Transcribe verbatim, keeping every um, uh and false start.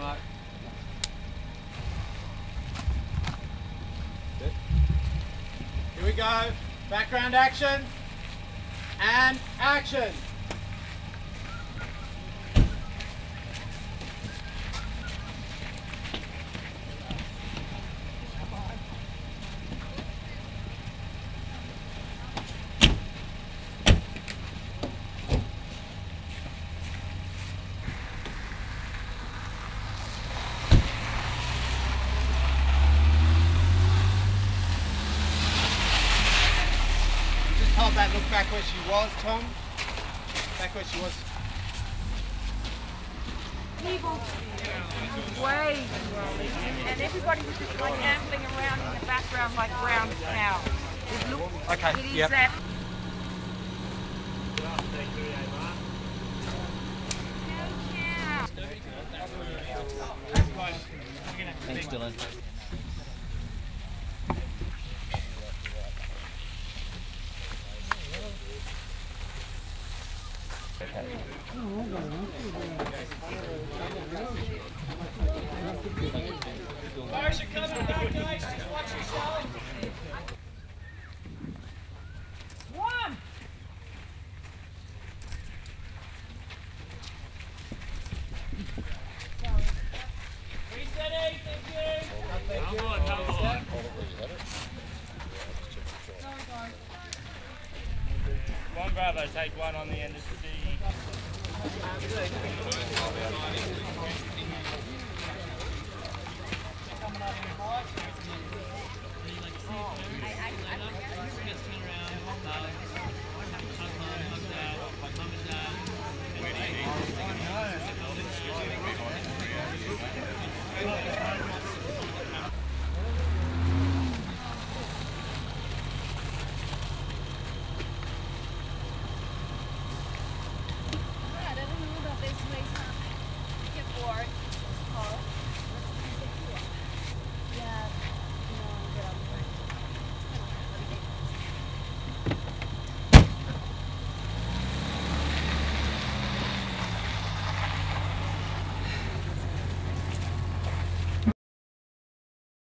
Mark. Here we go. Background action. And action. Hold that look back where she was, Tom. Back where she was. People way too early, and everybody was just like ambling around in the background like ground cows. It looked, Okay, it is yep. that. Thanks, Dylan. Fires are coming back, guys. Just watch yourself. One! Resetting, thank you. Come on, come on. One Bravo, take one on the end of the